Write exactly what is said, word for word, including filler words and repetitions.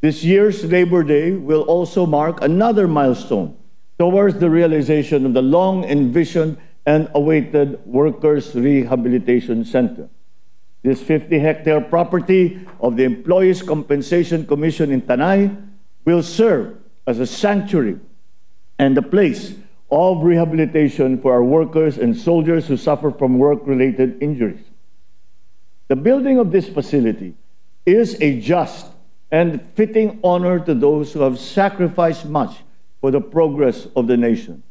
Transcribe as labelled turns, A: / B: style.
A: This year's Labor Day will also mark another milestone towards the realization of the long-envisioned and awaited Workers' Rehabilitation Center. This fifty-hectare property of the Employees' Compensation Commission in Tanay will serve as a sanctuary and a place of rehabilitation for our workers and soldiers who suffer from work-related injuries. The building of this facility is a just and fitting honor to those who have sacrificed much for the progress of the nation.